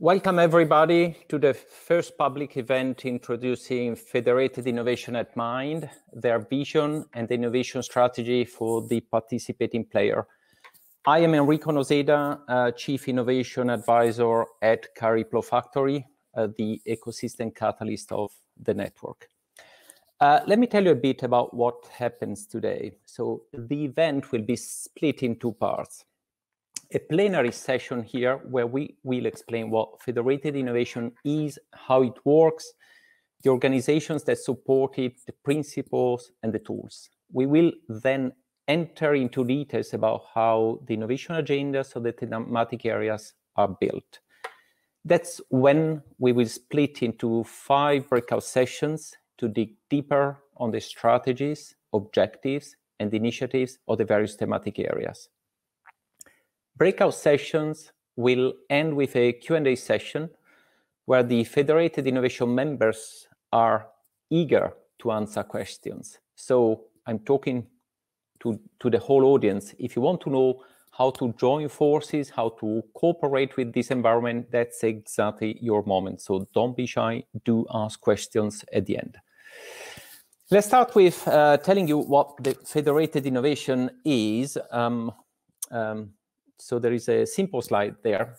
Welcome everybody to the first public event introducing Federated Innovation at Mind, their vision and the innovation strategy for the participating player. I am Enrico Noseda, Chief Innovation Advisor at Cariplo Factory, the ecosystem catalyst of the network. Let me tell you a bit about what happens today. So the event will be split in two parts. A plenary session here where we will explain what Federated Innovation is, how it works, the organizations that support it, the principles and the tools. We will then enter into details about how the innovation agendas of the thematic areas are built. That's when we will split into 5 breakout sessions to dig deeper on the strategies, objectives, and initiatives of the various thematic areas. Breakout sessions will end with a Q&A session where the Federated Innovation members are eager to answer questions. So I'm talking to the whole audience. If you want to know how to join forces, how to cooperate with this environment, that's exactly your moment. So don't be shy, do ask questions at the end. Let's start with telling you what the Federated Innovation is. So there is a simple slide there.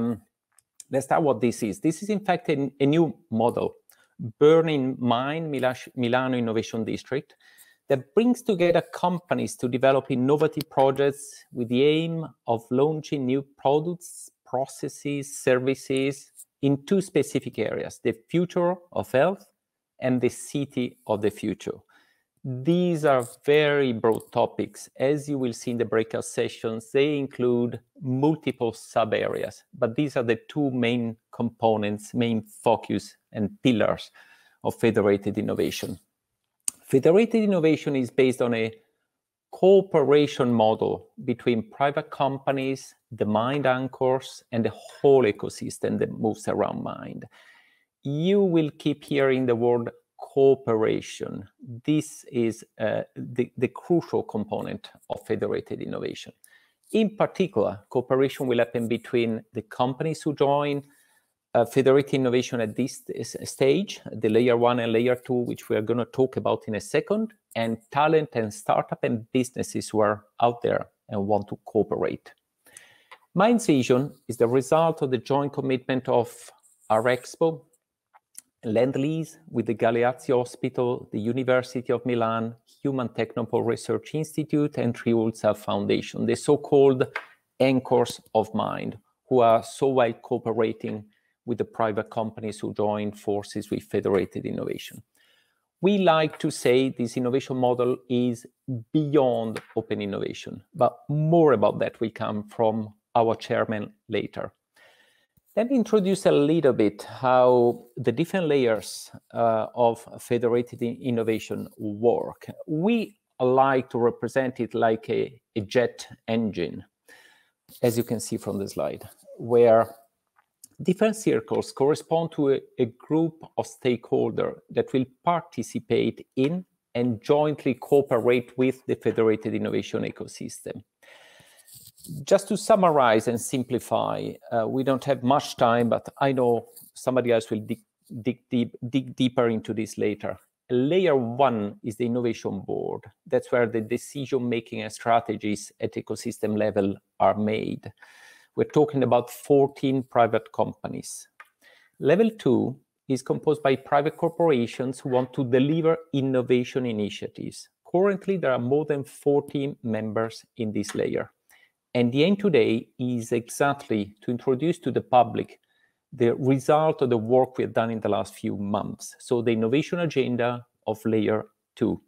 Let's start what this is. This is in fact a new model, Burning Mind Milano Innovation District, that brings together companies to develop innovative projects with the aim of launching new products, processes, services in 2 specific areas, the future of health and the city of the future. These are very broad topics. As you will see in the breakout sessions, they include multiple sub-areas, but these are the 2 main components, main focus and pillars of Federated Innovation. Federated Innovation is based on a cooperation model between private companies, the Mind anchors, and the whole ecosystem that moves around Mind. You will keep hearing the word cooperation. This is the crucial component of Federated Innovation. In particular, cooperation will happen between the companies who join Federated Innovation at this stage, the layer 1 and layer 2, which we are going to talk about in a second, and talent and startup and businesses who are out there and want to cooperate. Mind's vision is the result of the joint commitment of Arexpo, Lend-Lease with the Galeazzi Hospital, the University of Milan, Human Technopole Research Institute, and Triulza Foundation, the so-called anchors of Mind, who are so well cooperating with the private companies who join forces with Federated Innovation. We like to say this innovation model is beyond open innovation, but more about that will come from our chairman later. Let me introduce a little bit how the different layers of Federated Innovation work. We like to represent it like a jet engine, as you can see from the slide, where different circles correspond to a group of stakeholders that will participate in and jointly cooperate with the Federated Innovation ecosystem. Just to summarize and simplify, we don't have much time, but I know somebody else will dig deeper into this later. Layer 1 is the innovation board. That's where the decision-making and strategies at ecosystem level are made. We're talking about 14 private companies. Level 2 is composed by private corporations who want to deliver innovation initiatives. Currently, there are more than 40 members in this layer. And the aim today is exactly to introduce to the public the result of the work we have done in the last few months. So the innovation agenda of layer 2.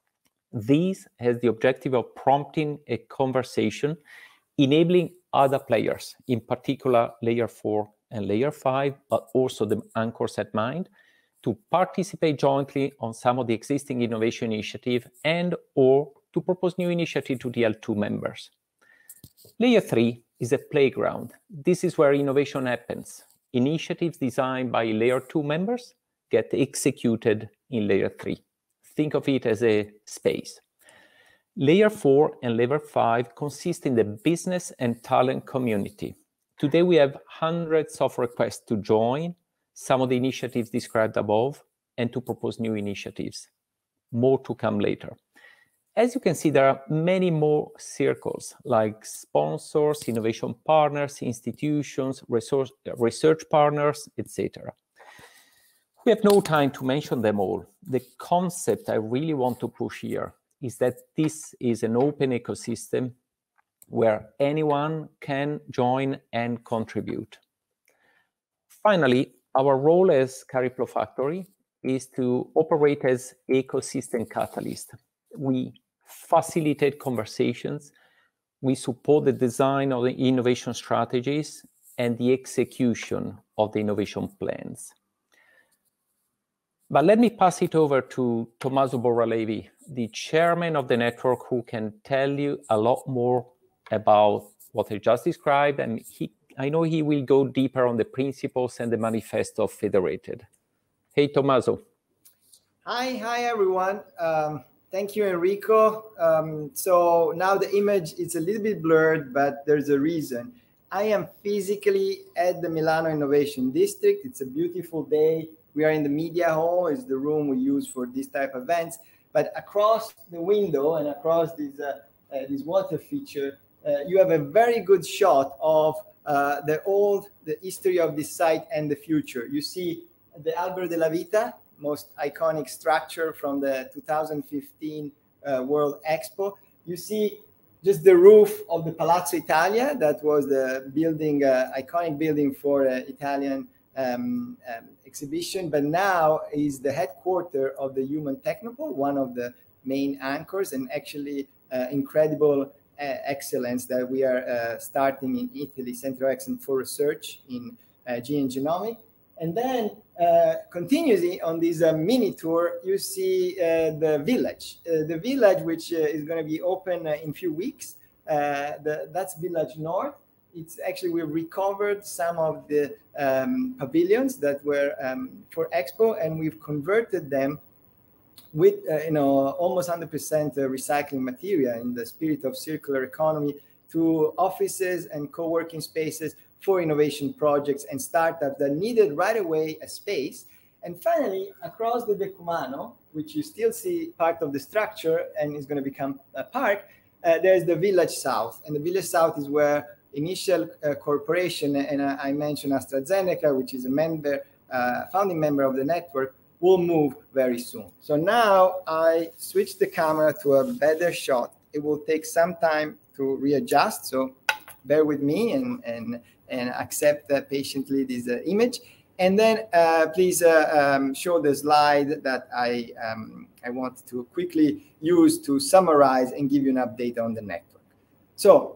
This has the objective of prompting a conversation, enabling other players, in particular layer 4 and layer 5, but also the anchors at Mind, to participate jointly on some of the existing innovation initiative and or to propose new initiative to the L2 members. Layer 3 is a playground. This is where innovation happens. Initiatives designed by layer 2 members get executed in layer 3. Think of it as a space. Layer 4 and layer 5 consist in the business and talent community. Today, we have hundreds of requests to join some of the initiatives described above and to propose new initiatives. More to come later. As you can see, there are many more circles like sponsors, innovation partners, institutions, research partners, etc. We have no time to mention them all. The concept I really want to push here is that this is an open ecosystem where anyone can join and contribute. Finally, our role as Cariplo Factory is to operate as ecosystem catalyst. We facilitate conversations, we support the design of the innovation strategies and the execution of the innovation plans. But let me pass it over to Tommaso Borralevi, the chairman of the network, who can tell you a lot more about what I just described, and I know he will go deeper on the principles and the manifesto of Federated. Hey, Tommaso. Hi, everyone. Thank you, Enrico. So now the image is a little bit blurred, but there's a reason. I am physically at the Milano Innovation District. It's a beautiful day. We are in the media hall. It's the room we use for this type of events. But across the window and across this water feature, you have a very good shot of the history of this site and the future. You see the Albero della Vita, most iconic structure from the 2015 World Expo. You see just the roof of the Palazzo Italia, that was the building, iconic building for Italian exhibition, but now is the headquarters of the Human Technopole, one of the main anchors, and actually incredible excellence that we are starting in Italy, Center of Excellence for Research in Gene and Genomics. And then continuously on this mini tour, you see the village, which is going to be open in a few weeks. That's Village North. It's actually, we've recovered some of the pavilions that were for Expo, and we've converted them with almost 100% recycling material in the spirit of circular economy to offices and co-working spaces for innovation projects and startups that needed right away a space. And finally, across the Decumano, which you still see part of the structure and is going to become a park, there's the Village South. And the Village South is where initial corporation, and I mentioned AstraZeneca, which is a member, founding member of the network, will move very soon. So now I switch the camera to a better shot. It will take some time to readjust, so bear with me and accept patiently this image. And then please show the slide that I want to quickly use to summarize and give you an update on the network. So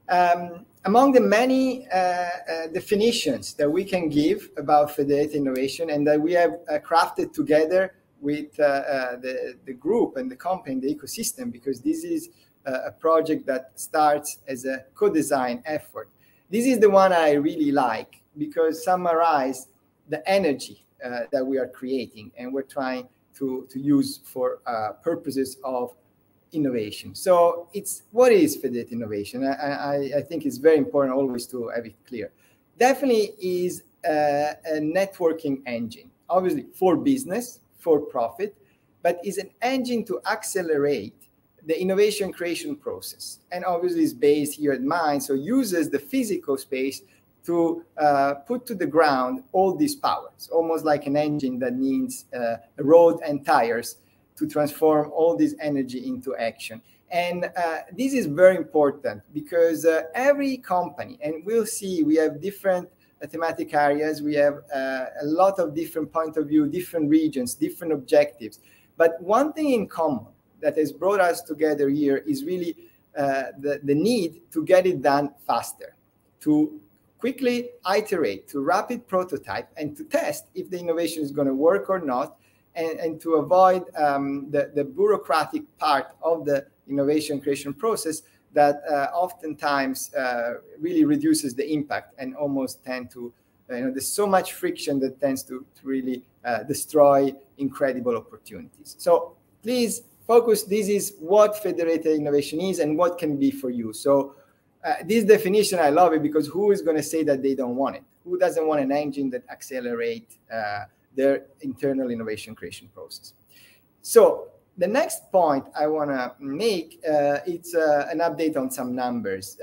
among the many definitions that we can give about federated innovation and that we have crafted together with the group and the company, the ecosystem, because this is a project that starts as a co-design effort. This is the one I really like because summarize the energy that we are creating and we're trying to use for purposes of innovation. So it's what is federated innovation? I think it's very important always to have it clear. Definitely is a networking engine, obviously for business, for profit, but is an engine to accelerate the innovation creation process. And obviously is based here at Mind, so uses the physical space to put to the ground all these powers, almost like an engine that needs a road and tires to transform all this energy into action. And this is very important because every company, and we'll see, we have different thematic areas, we have a lot of different point of view, different regions, different objectives. But one thing in common that has brought us together here is really the need to get it done faster, to quickly iterate, to rapid prototype, and to test if the innovation is going to work or not, and to avoid the bureaucratic part of the innovation creation process that oftentimes really reduces the impact and almost tend to, there's so much friction that tends to really destroy incredible opportunities. So please focus, this is what federated innovation is and what can be for you. So this definition, I love it, because who is going to say that they don't want it? Who doesn't want an engine that accelerates their internal innovation creation process? So the next point I want to make, it's an update on some numbers.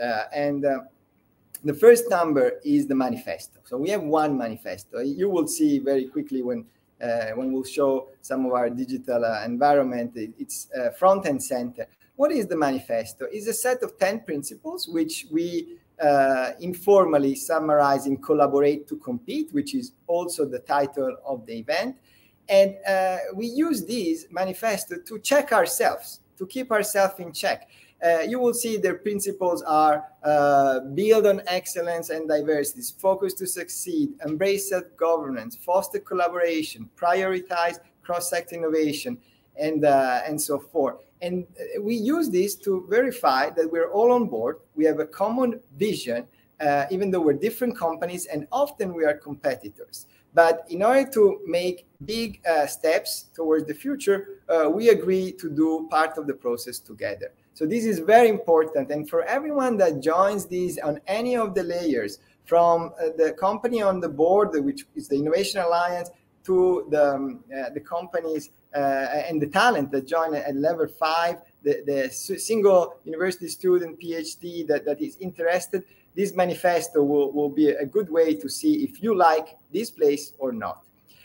The first number is the manifesto. So we have one manifesto. You will see very quickly when we'll show some of our digital environment, it's front and center. What is the manifesto? It's a set of 10 principles, which we informally summarize in Collaborate to Compete, which is also the title of the event. And we use these manifesto to check ourselves, to keep ourselves in check. You will see their principles are build on excellence and diversity, focus to succeed, embrace self-governance, foster collaboration, prioritize cross-sector innovation, and so forth. And we use this to verify that we're all on board. We have a common vision, even though we're different companies, and often we are competitors. But in order to make big steps towards the future, we agree to do part of the process together. So this is very important. And for everyone that joins these on any of the layers, from the company on the board, which is the Innovation Alliance, to the companies and the talent that join at level 5, the single university student, PhD that is interested, this manifesto will be a good way to see if you like this place or not.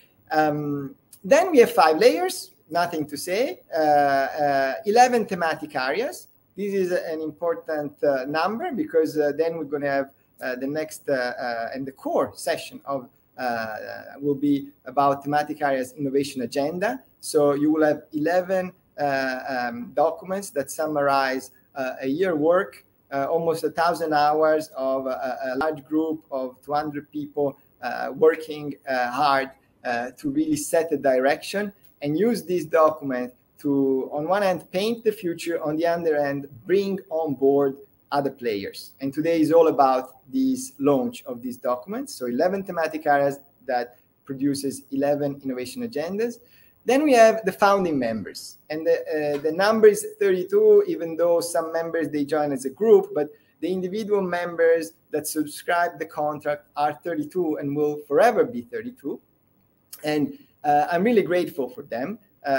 Then we have 5 layers, nothing to say, 11 thematic areas. This is an important number, because then we're going to have the next and the core session of will be about thematic areas innovation agenda. So you will have 11 documents that summarize a year work, almost 1,000 hours of a large group of 200 people working hard to really set a direction, and use this document to, on one hand, paint the future, on the other hand, bring on board other players. And today is all about this launch of these documents. So 11 thematic areas that produces 11 innovation agendas. Then we have the founding members, and the number is 32, even though some members, they join as a group, but the individual members that subscribe the contract are 32 and will forever be 32. And I'm really grateful for them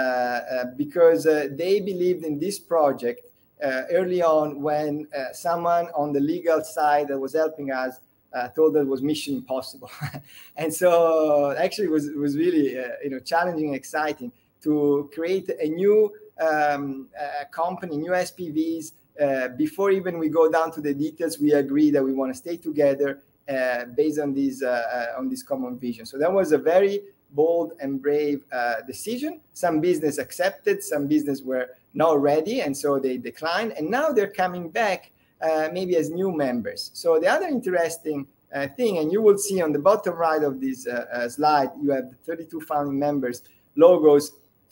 because they believed in this project early on, when someone on the legal side that was helping us told that it was mission impossible. And so actually it was really challenging and exciting to create a new company, new SPVs. Before even we go down to the details, we agree that we want to stay together based on this common vision. So that was a very bold and brave decision. Some business accepted, some business were not ready, and so they declined. And now they're coming back maybe as new members. So the other interesting thing, and you will see on the bottom right of this slide, you have the 32 founding members logos,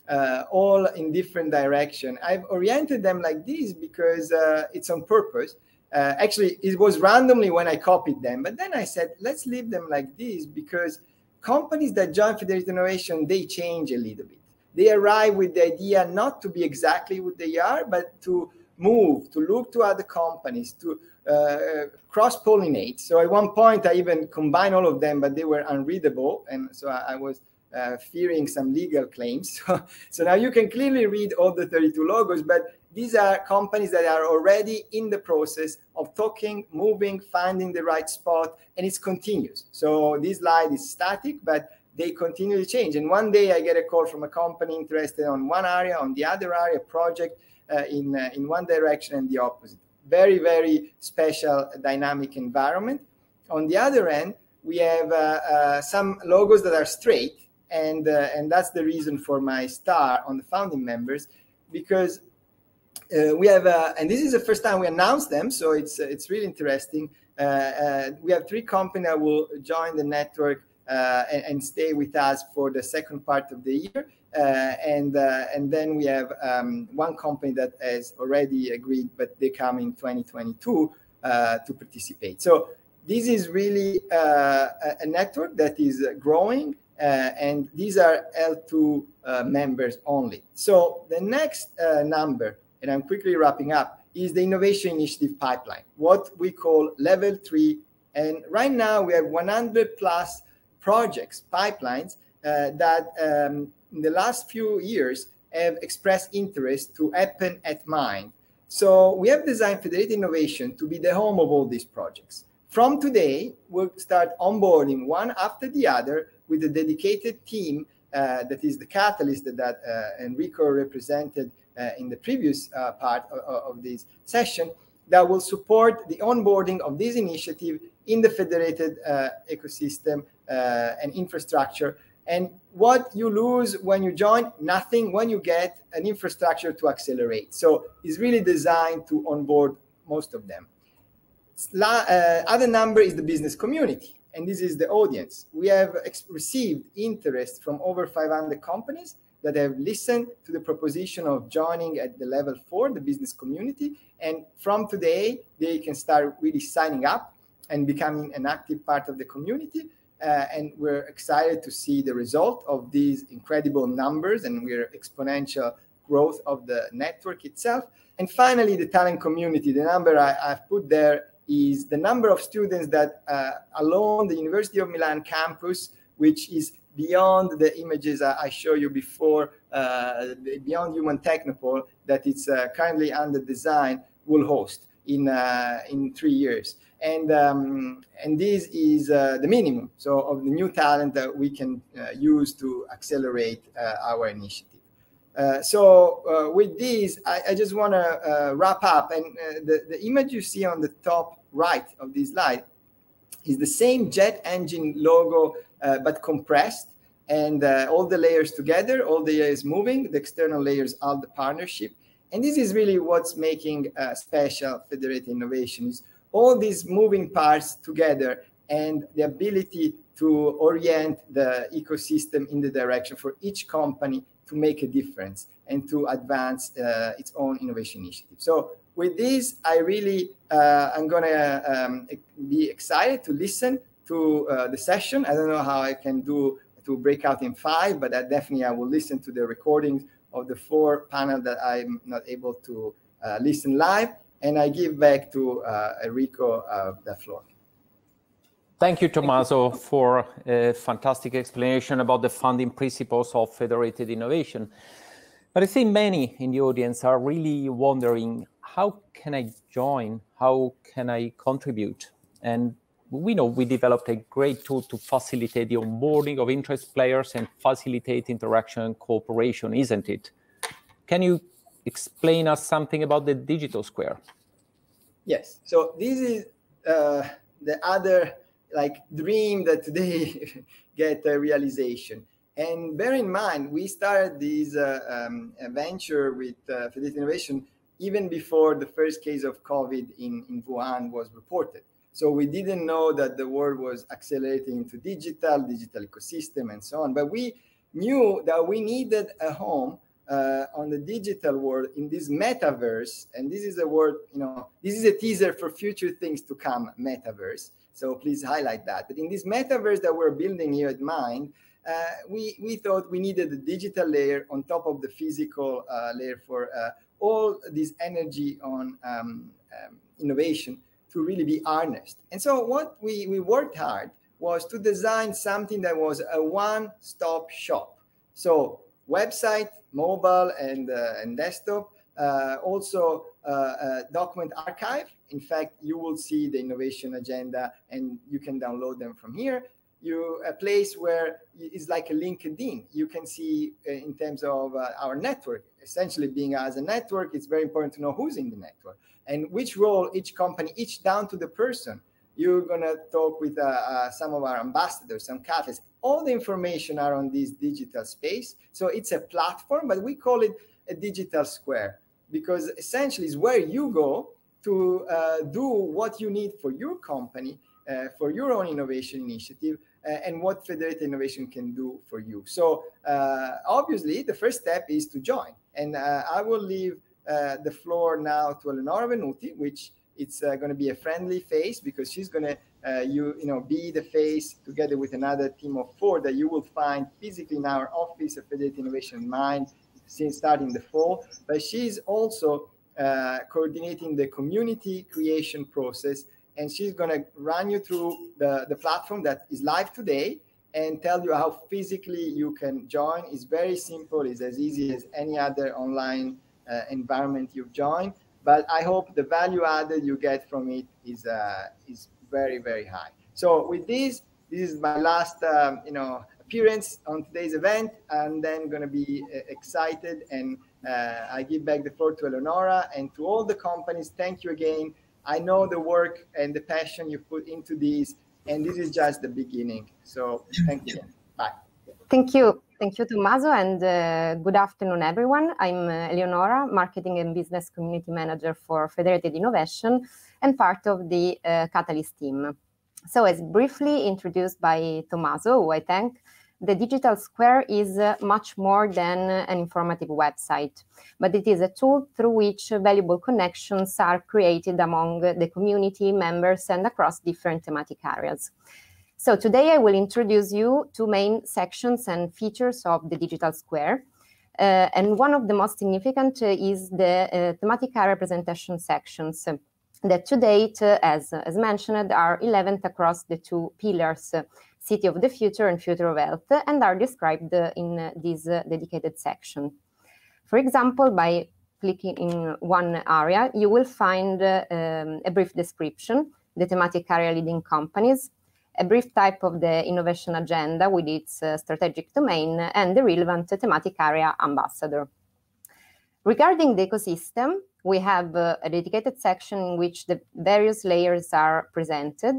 all in different direction. I've oriented them like this because it's on purpose. Actually, it was randomly when I copied them, but then I said, let's leave them like this, because companies that join Fidelity Innovation, they change a little bit. They arrive with the idea not to be exactly what they are, but to move, to look to other companies, to cross-pollinate. So at one point, I even combined all of them, but they were unreadable. And so I was fearing some legal claims. So now you can clearly read all the 32 logos, but these are companies that are already in the process of talking, moving, finding the right spot, and it's continuous. So this slide is static, but they continue to change. And one day I get a call from a company interested on one area, on the other area, project in one direction and the opposite. Very, very special dynamic environment. On the other end, we have some logos that are straight, and that's the reason for my star on the founding members, because we have, and this is the first time we announced them, so it's really interesting. We have 3 companies that will join the network and stay with us for the second part of the year, and then we have one company that has already agreed, but they come in 2022 to participate. So this is really a network that is growing, and these are L2 members only. So the next number, and I'm quickly wrapping up, is the innovation initiative pipeline, what we call level 3. And right now we have 100 plus projects, pipelines, that in the last few years have expressed interest to happen at Mind. So we have designed Federated Innovation to be the home of all these projects. From today, we'll start onboarding one after the other with a dedicated team that is the catalyst that Enrico represented in the previous part of this session, that will support the onboarding of this initiative in the federated ecosystem and infrastructure. And what you lose when you join? Nothing when you get an infrastructure to accelerate. So it's really designed to onboard most of them. Other number is the business community, and this is the audience. We have received interest from over 500 companies that have listened to the proposition of joining at the level 4, the business community. And from today, they can start really signing up and becoming an active part of the community. And we're excited to see the result of these incredible numbers, and we're exponential growth of the network itself. And finally, the talent community. The number I've put there is the number of students that alone the University of Milan campus, which is beyond the images I showed you before, beyond Human Technopole, that it's currently under design, will host in 3 years. And this is the minimum, so of the new talent that we can use to accelerate our initiative. So with this, I just want to wrap up. And the image you see on the top right of this slide is the same jet engine logo, but compressed, and all the layers together, all the layers moving, the external layers are the partnership. And this is really what's making special Federated Innovation, is all these moving parts together and the ability to orient the ecosystem in the direction for each company to make a difference and to advance its own innovation initiative. So with this, I really am going to be excited to listen to the session. I don't know how I can do to break out in 5, but definitely I will listen to the recordings of the 4 panels that I'm not able to listen live. And I give back to Enrico the floor. Thank you, Tommaso, for a fantastic explanation about the funding principles of federated innovation. But I think many in the audience are really wondering, how can I join? How can I contribute? And we know we developed a great tool to facilitate the onboarding of interest players and facilitate interaction and cooperation, isn't it? Can you explain us something about the Digital Square? Yes. So this is the other dream that today get a realization. And bear in mind, we started this venture with Federated Innovation even before the first case of COVID in Wuhan was reported. So we didn't know that the world was accelerating into digital ecosystem and so on. But we knew that we needed a home on the digital world in this metaverse. And this is a word, this is a teaser for future things to come, metaverse. So please highlight that. But in this metaverse that we're building here at Mind, we thought we needed a digital layer on top of the physical layer for all this energy on innovation to really be harnessed. And so what we worked hard was to design something that was a one-stop shop. So website, mobile, and desktop, also a document archive. In fact, you will see the innovation agenda and you can download them from here. A place where it's like a LinkedIn. You can see in terms of our network, essentially being as a network, it's very important to know who's in the network and which role each company, each down to the person. You're going to talk with some of our ambassadors, some catalysts. All the information are on this digital space. So it's a platform, but we call it a digital square because essentially it's where you go to do what you need for your company, for your own innovation initiative, and what Federated Innovation can do for you. So obviously, the first step is to join. And I will leave the floor now to Eleonora Venuti, which it's going to be a friendly face because she's going to be the face together with another team of 4 that you will find physically in our office of Federated Innovation Mind since starting the fall. But she's also coordinating the community creation process, and she's going to run you through the platform that is live today and tell you how physically you can join. It's very simple. It's as easy as any other online environment you've joined. But I hope the value added you get from it is very, very high. So with this is my last appearance on today's event. I'm then going to be excited, and I give back the floor to Eleonora and to all the companies. Thank you again. I know the work and the passion you put into these, and this is just the beginning. So thank you. Bye. Thank you. Thank you, Tommaso, and good afternoon, everyone. I'm Eleonora, Marketing and Business Community Manager for Federated Innovation and part of the Catalyst team. So as briefly introduced by Tommaso, who I thank, the Digital Square is much more than an informative website, but it is a tool through which valuable connections are created among the community members and across different thematic areas. So today I will introduce you two main sections and features of the Digital Square. And one of the most significant is the thematic area presentation sections that to date, as mentioned, are 11 across the two pillars, City of the Future and Future of Health, and are described in this dedicated section. For example, by clicking in one area, you will find a brief description, the thematic area leading companies, a brief type of the innovation agenda with its strategic domain, and the relevant thematic area ambassador. Regarding the ecosystem, we have a dedicated section in which the various layers are presented,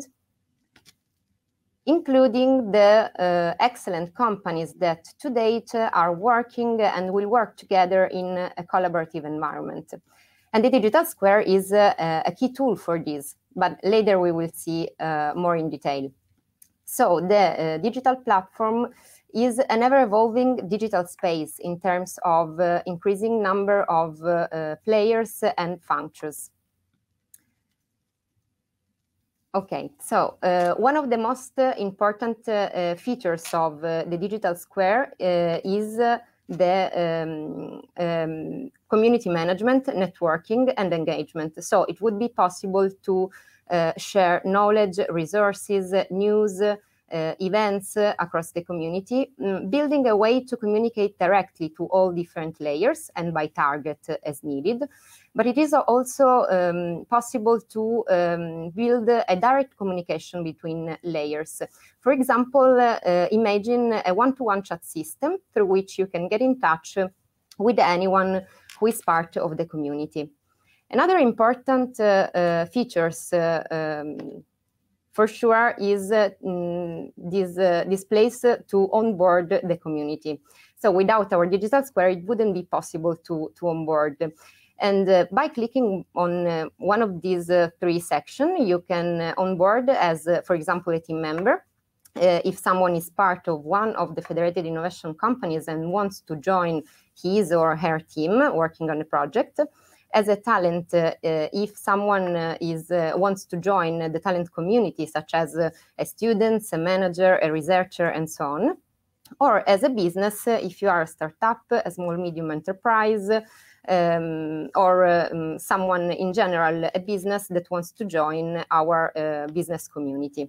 including the excellent companies that to date are working and will work together in a collaborative environment. And the Digital Square is a key tool for this, but later we will see more in detail. So the digital platform is an ever-evolving digital space in terms of increasing number of players and functions. Okay, so one of the most important features of the Digital Square is the community management, networking, and engagement. So it would be possible to share knowledge, resources, news, events across the community, building a way to communicate directly to all different layers and by target as needed. But it is also possible to build a direct communication between layers. For example, imagine a one-to-one chat system through which you can get in touch with anyone who is part of the community. Another important features for sure is this place to onboard the community. So without our Digital Square, it wouldn't be possible to onboard. And by clicking on one of these three sections, you can onboard as, for example, a team member. If someone is part of one of the Federated Innovation companies and wants to join his or her team working on a project, as a talent, if someone wants to join the talent community, such as a student, a manager, a researcher, and so on, or as a business, if you are a startup, a small, medium enterprise, or someone in general, a business that wants to join our business community.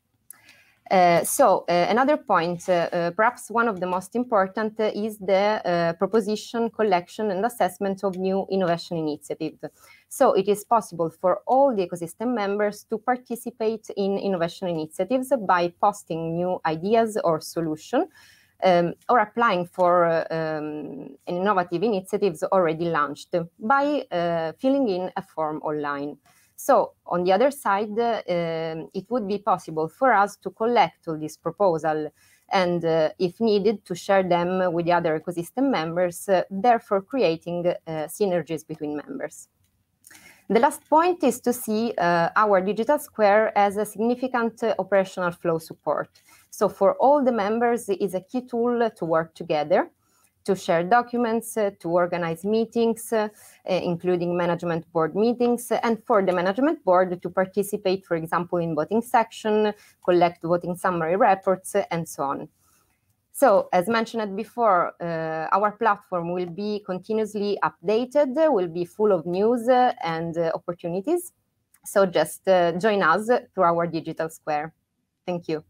So another point, perhaps one of the most important, is the proposition, collection, and assessment of new innovation initiatives. So it is possible for all the ecosystem members to participate in innovation initiatives by posting new ideas or solutions, or applying for innovative initiatives already launched by filling in a form online. So on the other side, it would be possible for us to collect all these proposals and, if needed, to share them with the other ecosystem members, therefore creating synergies between members. The last point is to see our Digital Square as a significant operational flow support. So for all the members, it is a key tool to work together, to share documents, to organize meetings, including management board meetings, and for the management board to participate, for example, in voting section, collect voting summary reports, and so on. So, as mentioned before, our platform will be continuously updated, will be full of news and opportunities. So just join us through our digital square. Thank you.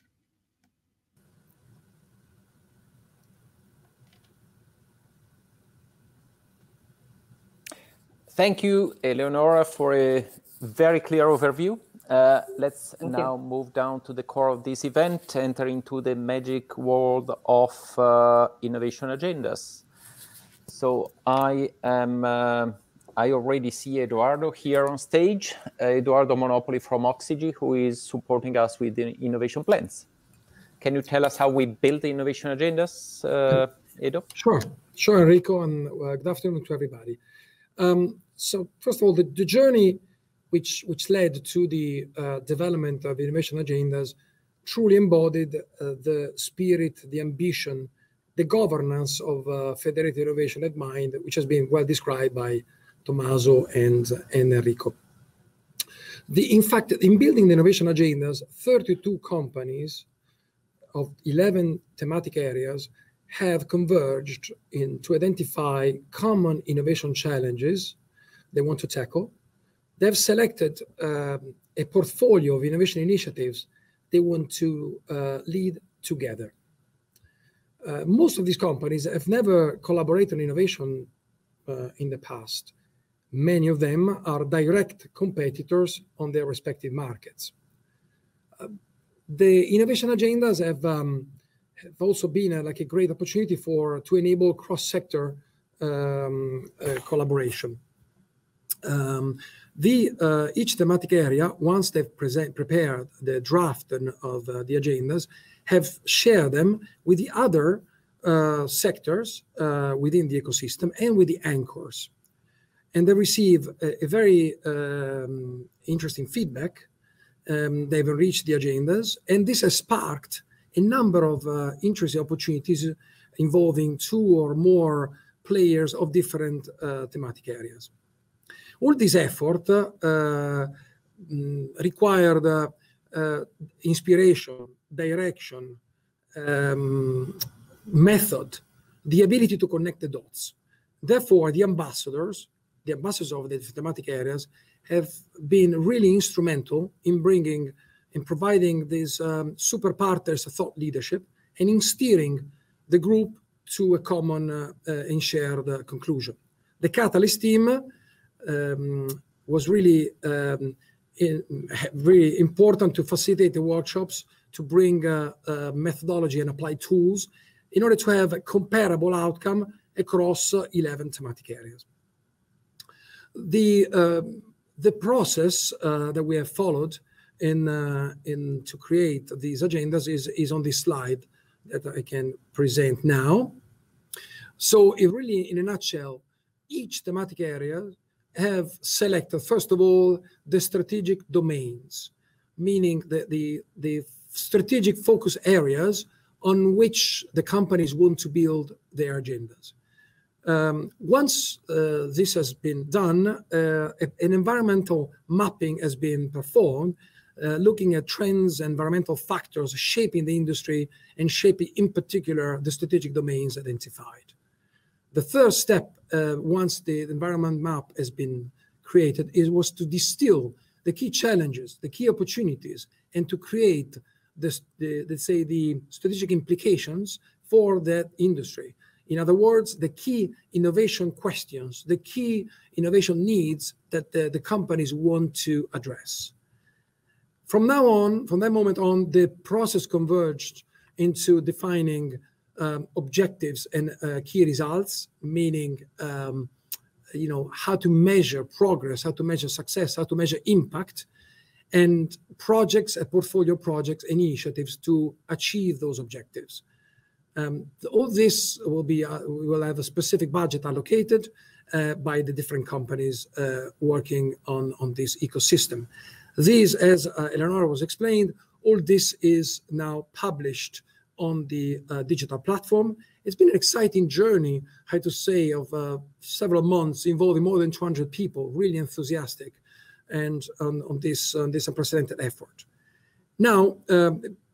Thank you, Eleonora, for a very clear overview. Let's now move down to the core of this event, enter into the magic world of innovation agendas. So I already see Eduardo here on stage, Eduardo Monopoli from Oxygy, who is supporting us with the innovation plans. Can you tell us how we build the innovation agendas, Edo? Sure, Enrico, and good afternoon to everybody. So first of all, the journey which led to the development of innovation agendas truly embodied the spirit, the ambition, the governance of Federated Innovation at Mind, which has been well described by Tommaso and Enrico. In fact, in building the innovation agendas, 32 companies of 11 thematic areas have converged to identify common innovation challenges they want to tackle. They've selected a portfolio of innovation initiatives they want to lead together. Most of these companies have never collaborated on innovation in the past. Many of them are direct competitors on their respective markets. The innovation agendas have also been like a great opportunity to enable cross-sector collaboration. Each thematic area, once they've prepared the draft of the agendas, have shared them with the other sectors within the ecosystem and with the anchors. And they receive a very interesting feedback. They've enriched the agendas, and this has sparked a number of interesting opportunities involving 2 or more players of different thematic areas. All this effort required inspiration, direction, method, the ability to connect the dots. Therefore, the ambassadors of the thematic areas have been really instrumental in providing this super partners thought leadership and in steering the group to a common and shared conclusion. The Catalyst team was really really important to facilitate the workshops, to bring methodology and apply tools in order to have a comparable outcome across 11 thematic areas. The process that we have followed to create these agendas is on this slide that I can present now. So in a nutshell, each thematic area have selected, first of all, the strategic domains, meaning the strategic focus areas on which the companies want to build their agendas. Once this has been done, an environmental mapping has been performed, looking at trends, environmental factors shaping the industry and shaping, in particular, the strategic domains identified. The third step, once the environment map has been created, was to distill the key challenges, the key opportunities, and to create let's say the strategic implications for that industry. In other words, the key innovation questions, the key innovation needs that the companies want to address. From that moment on, the process converged into defining objectives and key results, meaning how to measure progress, how to measure success, how to measure impact, and projects, portfolio projects, and initiatives to achieve those objectives. All this we will have a specific budget allocated by the different companies working on this ecosystem. These, as Eleonora was explained, all this is now published on the digital platform. It's been an exciting journey, I have to say, of several months involving more than 200 people, really enthusiastic, and on this unprecedented effort. Now,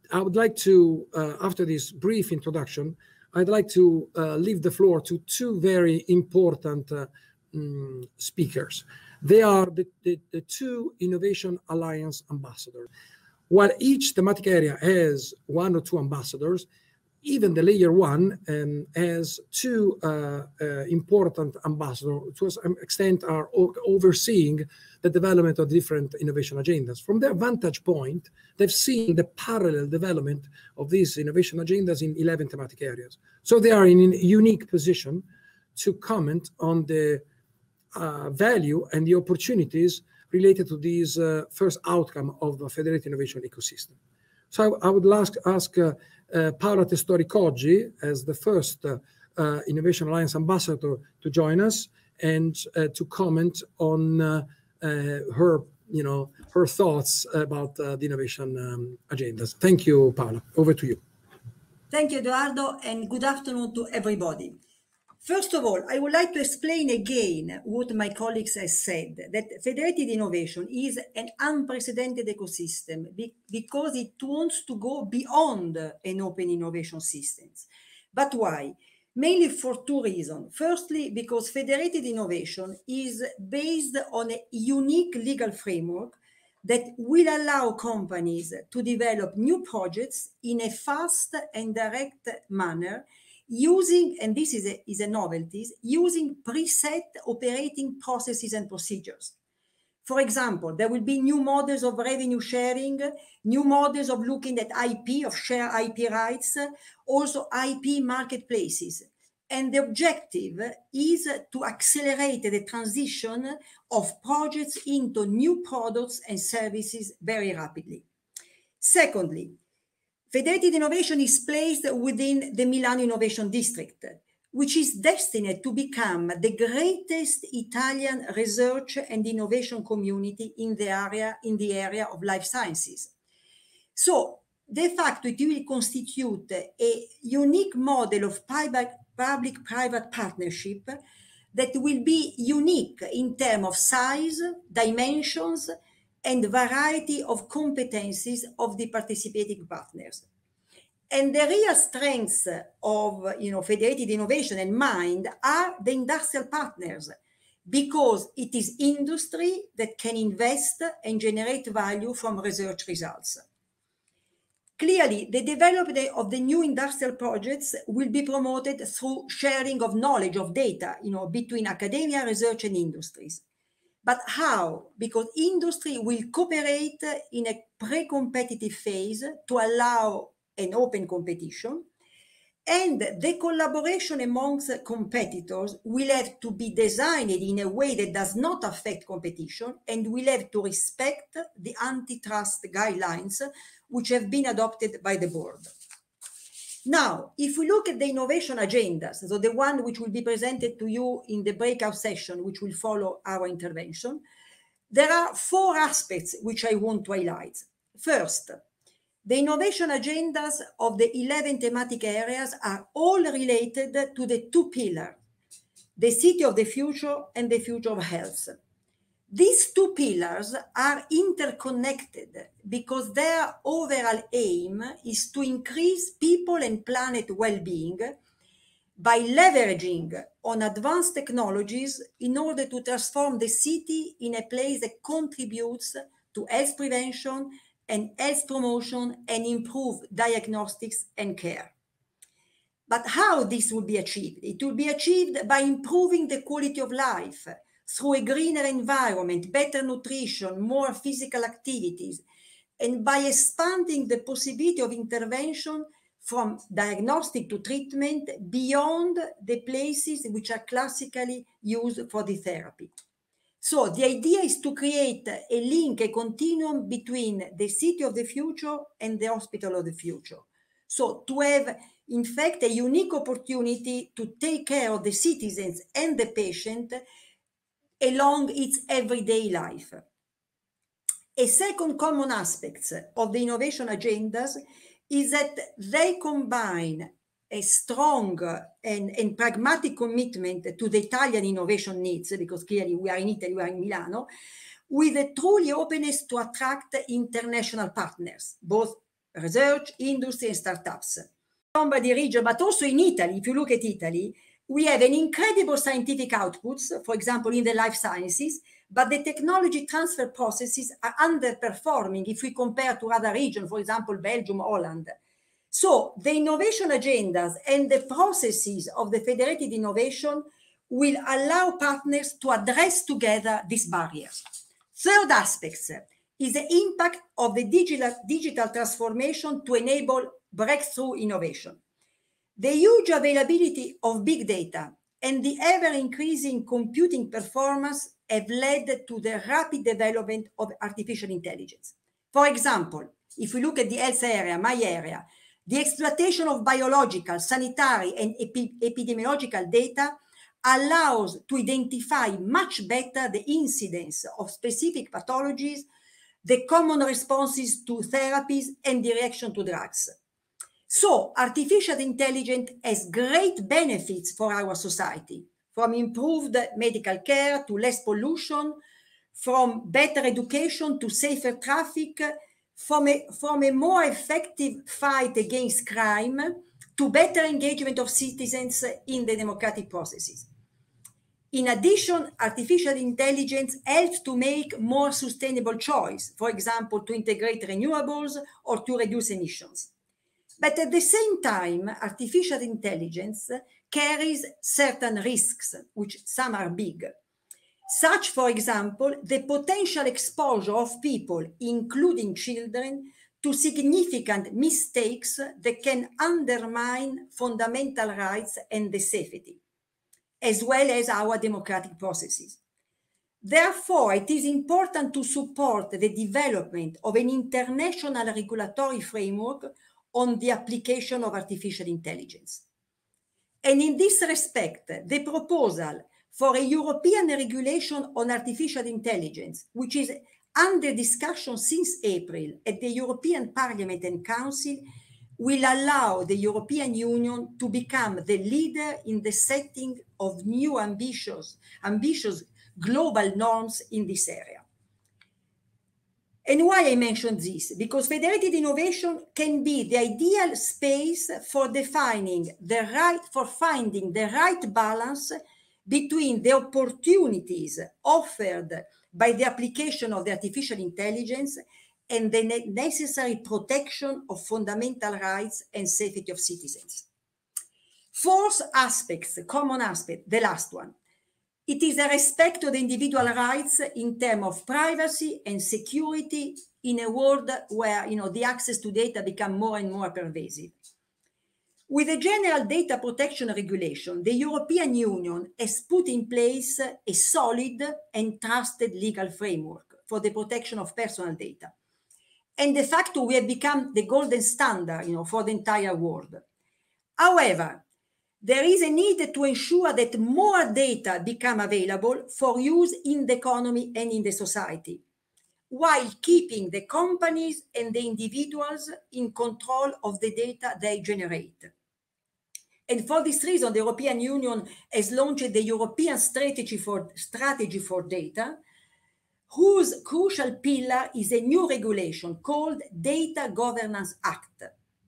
I would like to, after this brief introduction, I'd like to leave the floor to two very important speakers. They are the two Innovation Alliance ambassadors. While each thematic area has one or two ambassadors, even the layer one has two important ambassadors, to some extent are overseeing the development of different innovation agendas. From their vantage point, they've seen the parallel development of these innovation agendas in 11 thematic areas. So they are in a unique position to comment on the value and the opportunities related to this first outcome of the federated innovation ecosystem. So I would ask Paola Testori-Coggi as the first Innovation Alliance ambassador to join us and to comment on her thoughts about the innovation agendas. Thank you, Paola. Over to you. Thank you, Edoardo, and good afternoon to everybody. First of all, I would like to explain again what my colleagues have said, that federated innovation is an unprecedented ecosystem because it wants to go beyond an open innovation system. But why? Mainly for two reasons. Firstly, because federated innovation is based on a unique legal framework that will allow companies to develop new projects in a fast and direct manner using, and this is a novelty, using preset operating processes and procedures. For example, there will be new models of revenue sharing, new models of looking at IP, of share IP rights, also IP marketplaces. And the objective is to accelerate the transition of projects into new products and services very rapidly. Secondly, federated innovation is placed within the Milano Innovation District, which is destined to become the greatest Italian research and innovation community in the area of life sciences. So, de facto, it will constitute a unique model of public-private partnership that will be unique in terms of size, dimensions, and variety of competencies of the participating partners. And the real strengths of federated innovation and MIND are the industrial partners, because it is industry that can invest and generate value from research results. Clearly, the development of the new industrial projects will be promoted through sharing of knowledge, of data, between academia, research, and industries. But how? Because industry will cooperate in a pre-competitive phase to allow an open competition, and the collaboration amongst competitors will have to be designed in a way that does not affect competition and will have to respect the antitrust guidelines which have been adopted by the board. Now, if we look at the innovation agendas, so the one which will be presented to you in the breakout session, which will follow our intervention, there are 4 aspects which I want to highlight. First, the innovation agendas of the 11 thematic areas are all related to the 2 pillars, the city of the future and the future of health. These 2 pillars are interconnected because their overall aim is to increase people and planet well-being by leveraging on advanced technologies in order to transform the city in a place that contributes to health prevention and health promotion and improve diagnostics and care. But how this will be achieved? It will be achieved by improving the quality of life through a greener environment, better nutrition, more physical activities, and by expanding the possibility of intervention from diagnostic to treatment beyond the places which are classically used for the therapy. So the idea is to create a link, a continuum between the city of the future and the hospital of the future. So to have, in fact, a unique opportunity to take care of the citizens and the patient along its everyday life. A second common aspect of the innovation agendas is that they combine a strong and pragmatic commitment to the Italian innovation needs, because clearly we are in Italy, we are in Milano, with a truly openness to attract international partners, both research, industry, and startups. Lombardy region, but also in Italy, if you look at Italy, we have an incredible scientific outputs, for example, in the life sciences, but the technology transfer processes are underperforming if we compare to other regions, for example, Belgium, Holland. So the innovation agendas and the processes of the federated innovation will allow partners to address together these barriers. Third aspect is the impact of the digital transformation to enable breakthrough innovation. The huge availability of big data and the ever-increasing computing performance have led to the rapid development of artificial intelligence. For example, if we look at the health area, my area, the exploitation of biological, sanitary, and epidemiological data allows to identify much better the incidence of specific pathologies, the common responses to therapies, and the reaction to drugs. So artificial intelligence has great benefits for our society, from improved medical care to less pollution, from better education to safer traffic, from a more effective fight against crime to better engagement of citizens in the democratic processes. In addition, artificial intelligence helps to make more sustainable choice, for example, to integrate renewables or to reduce emissions. But at the same time, artificial intelligence carries certain risks, which some are big. Such, for example, the potential exposure of people, including children, to significant mistakes that can undermine fundamental rights and the safety, as well as our democratic processes. Therefore, it is important to support the development of an international regulatory framework on the application of artificial intelligence. And in this respect, the proposal for a European regulation on artificial intelligence, which is under discussion since April at the European Parliament and Council, will allow the European Union to become the leader in the setting of new ambitious global norms in this area. And why I mention this? Because federated innovation can be the ideal space for finding the right balance between the opportunities offered by the application of the artificial intelligence and the necessary protection of fundamental rights and safety of citizens. Fourth aspect, common aspect, the last one. It is a respect of the individual rights in terms of privacy and security in a world where the access to data become more and more pervasive. With the General Data Protection Regulation, the European Union has put in place a solid and trusted legal framework for the protection of personal data. And de facto, we have become the golden standard for the entire world. However, there is a need to ensure that more data become available for use in the economy and in the society, while keeping the companies and the individuals in control of the data they generate. And for this reason, the European Union has launched the European Strategy for Data, whose crucial pillar is a new regulation called Data Governance Act.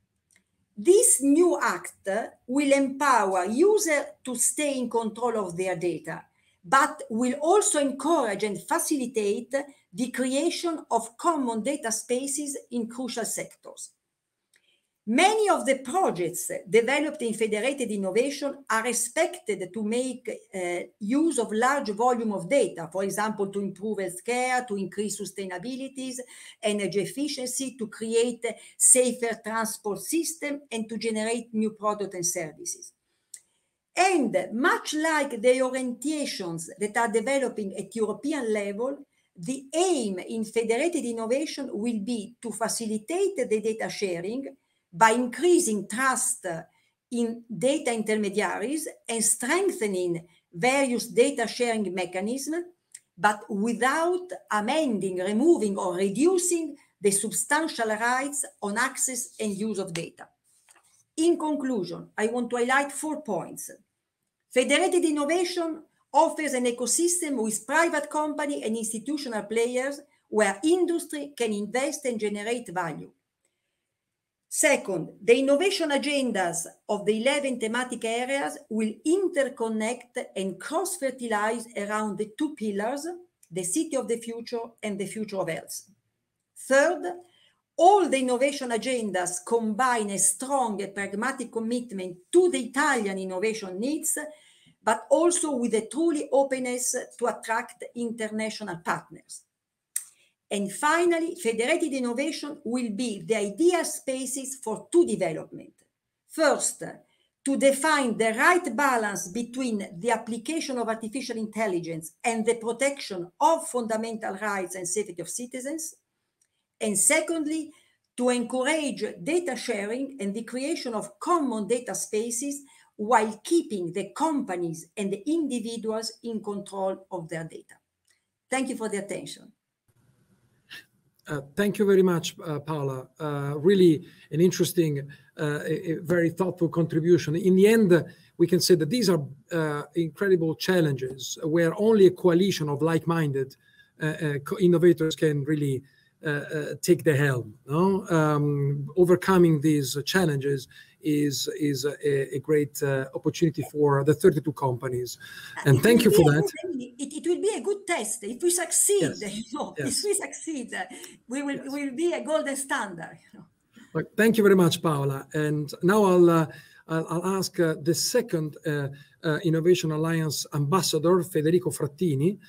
This new act will empower users to stay in control of their data, but will also encourage and facilitate the creation of common data spaces in crucial sectors. Many of the projects developed in federated innovation are expected to make use of large volume of data, for example, to improve healthcare, to increase sustainability, energy efficiency, to create safer transport system, and to generate new products and services. And much like the orientations that are developing at European level, the aim in federated innovation will be to facilitate the data sharing by increasing trust in data intermediaries and strengthening various data sharing mechanisms, but without amending, removing, or reducing the substantial rights on access and use of data. In conclusion, I want to highlight 4 points. Federated innovation offers an ecosystem with private company and institutional players where industry can invest and generate value. Second, the innovation agendas of the 11 thematic areas will interconnect and cross-fertilize around the two pillars, the city of the future and the future of health. Third, all the innovation agendas combine a strong and pragmatic commitment to the Italian innovation needs, but also with a truly openness to attract international partners. And finally, federated innovation will be the ideal spaces for two development. First, to define the right balance between the application of artificial intelligence and the protection of fundamental rights and safety of citizens. And secondly, to encourage data sharing and the creation of common data spaces while keeping the companies and the individuals in control of their data. Thank you for the attention. Thank you very much, Paola. Really an interesting, a very thoughtful contribution. In the end, we can say that these are incredible challenges where only a coalition of like-minded innovators can really take the helm. No? Overcoming these challenges is a great opportunity for the 32 companies. And thank you for that. It will be a good test. If we succeed, yes. If we succeed, we will be a golden standard. Well, thank you very much, Paola. And now I'll ask the second Innovation Alliance ambassador, Federico Frattini,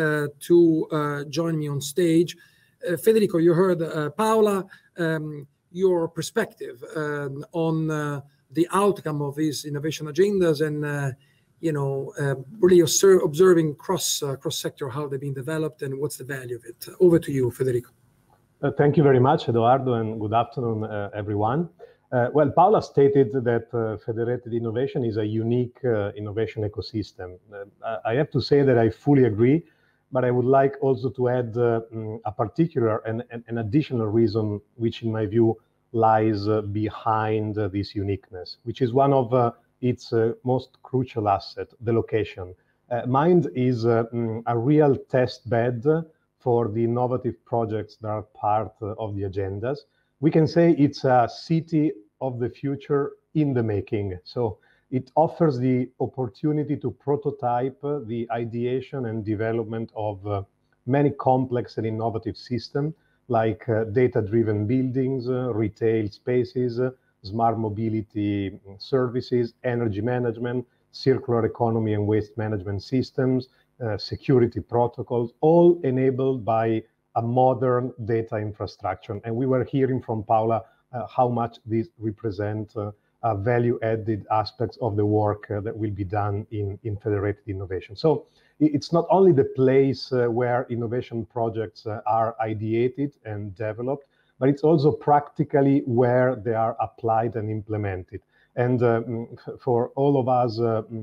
to join me on stage. Federico, you heard Paola. Your perspective on the outcome of these innovation agendas and really observing cross-sector how they're being developed and what's the value of it. Over to you, Federico. Thank you very much, Edoardo, and good afternoon, everyone. Well, Paola stated that federated innovation is a unique innovation ecosystem. I have to say that I fully agree, but I would like also to add a particular and an additional reason, which in my view lies behind this uniqueness, which is one of its most crucial assets, the location. Mind is a real test bed for the innovative projects that are part of the agendas. We can say it's a city of the future in the making. So it offers the opportunity to prototype the ideation and development of many complex and innovative systems like data-driven buildings, retail spaces, smart mobility services, energy management, circular economy and waste management systems, security protocols, all enabled by a modern data infrastructure. And we were hearing from Paola how much these represent value-added aspects of the work that will be done in federated innovation. So it's not only the place where innovation projects are ideated and developed, but it's also practically where they are applied and implemented. And for all of us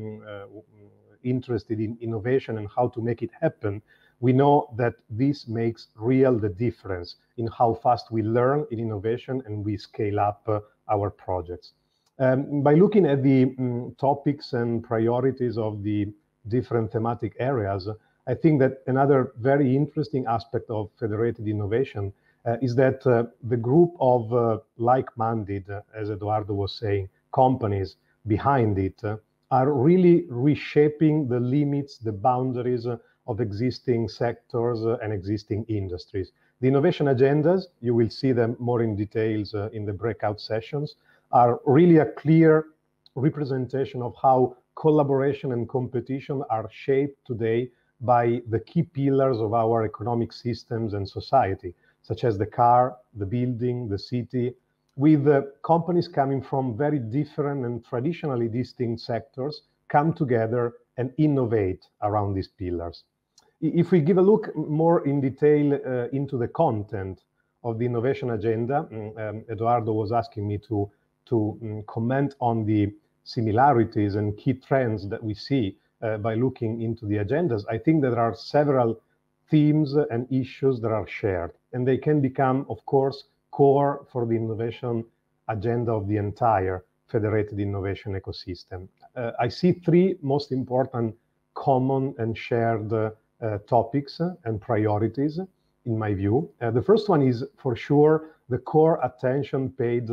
interested in innovation and how to make it happen, we know that this makes real the difference in how fast we learn in innovation and we scale up our projects. By looking at the topics and priorities of the different thematic areas, I think that another very interesting aspect of federated innovation is that the group of like-minded, as Edoardo was saying, companies behind it are really reshaping the limits, the boundaries of existing sectors and existing industries. The innovation agendas, you will see them more in details in the breakout sessions, are really a clear representation of how collaboration and competition are shaped today by the key pillars of our economic systems and society, such as the car, the building, the city, with companies coming from very different and traditionally distinct sectors come together and innovate around these pillars. If we give a look more in detail into the content of the innovation agenda, Edoardo was asking me to comment on the similarities and key trends that we see by looking into the agendas. I think that there are several themes and issues that are shared, and they can become, of course, core for the innovation agenda of the entire federated innovation ecosystem. I see three most important common and shared topics and priorities, in my view. The first one is, for sure, the core attention paid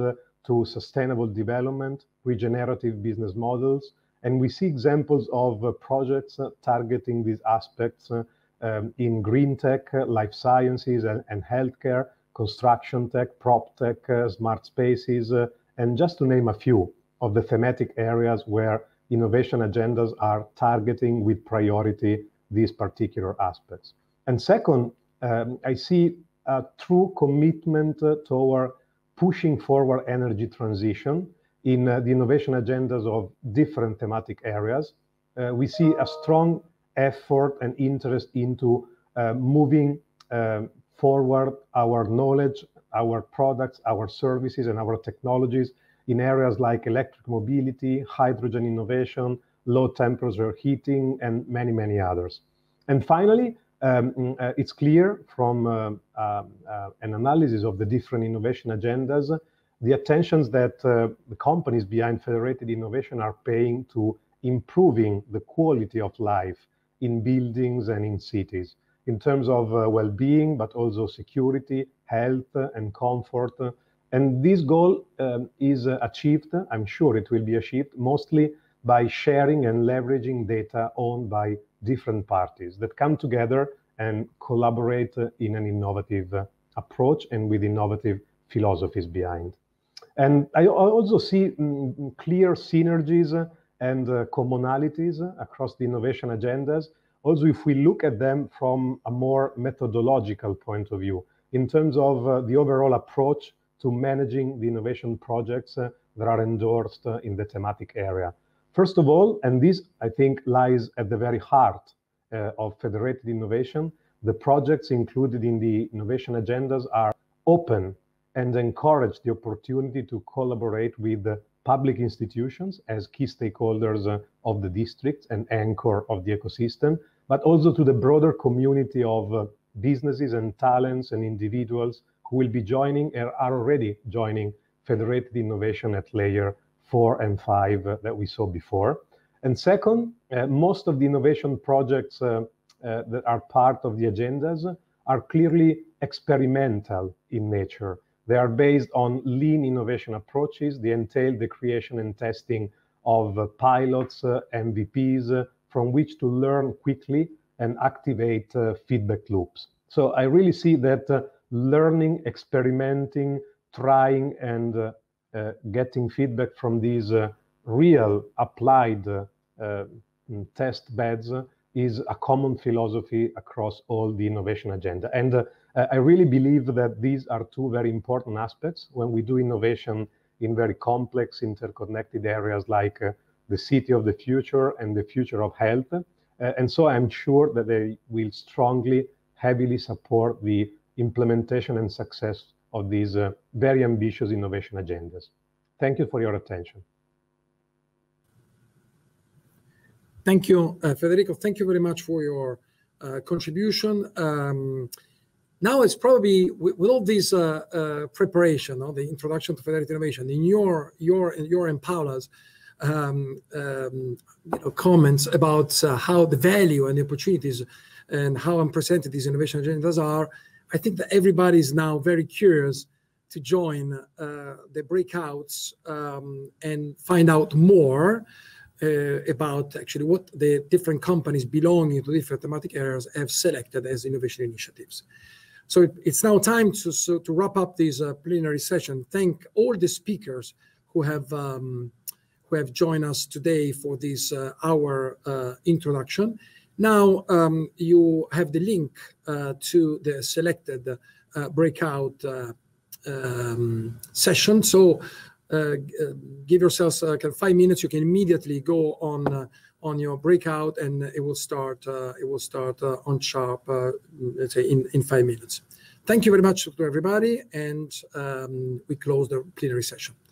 to sustainable development, regenerative business models, and we see examples of projects targeting these aspects in green tech, life sciences and healthcare, construction tech, prop tech, smart spaces, and just to name a few of the thematic areas where innovation agendas are targeting with priority these particular aspects. And second, I see a true commitment toward pushing forward energy transition in the innovation agendas of different thematic areas. We see a strong effort and interest into moving forward our knowledge, our products, our services, and our technologies in areas like electric mobility, hydrogen innovation, low temperature heating, and many, many others. And finally, it's clear from an analysis of the different innovation agendas, the attentions that the companies behind federated innovation are paying to improving the quality of life in buildings and in cities, in terms of well-being, but also security, health, and comfort. And this goal is achieved, I'm sure it will be achieved, mostly by sharing and leveraging data owned by different parties that come together and collaborate in an innovative approach and with innovative philosophies behind. And I also see clear synergies and commonalities across the innovation agendas. Also, if we look at them from a more methodological point of view, in terms of the overall approach to managing the innovation projects that are endorsed in the thematic area. First of all, and this I think lies at the very heart of federated innovation, the projects included in the innovation agendas are open and encourage the opportunity to collaborate with the public institutions as key stakeholders of the district and anchor of the ecosystem, but also to the broader community of businesses and talents and individuals who will be joining or are already joining federated innovation at layer 4 and 5 that we saw before. And second, most of the innovation projects that are part of the agendas are clearly experimental in nature. They are based on lean innovation approaches. They entail the creation and testing of pilots, MVPs, from which to learn quickly and activate feedback loops. So I really see that learning, experimenting, trying, and getting feedback from these real applied test beds is a common philosophy across all the innovation agenda. And I really believe that these are two very important aspects when we do innovation in very complex, interconnected areas like the city of the future and the future of health. And so I'm sure that they will strongly, heavily support the implementation and success of these very ambitious innovation agendas. Thank you for your attention. Thank you, Federico. Thank you very much for your contribution. Now it's probably with all this preparation, the introduction to federated innovation, in your and Paola's comments about how the value and the opportunities and how unprecedented these innovation agendas are, I think that everybody is now very curious to join the breakouts and find out more about actually what the different companies belonging to different thematic areas have selected as innovation initiatives. So it's now time to wrap up this plenary session. Thank all the speakers who have joined us today for this hour introduction. Now you have the link to the selected breakout session. So give yourselves 5 minutes. You can immediately go on your breakout, and it will start on sharp, let's say in 5 minutes. Thank you very much to everybody, and we close the plenary session.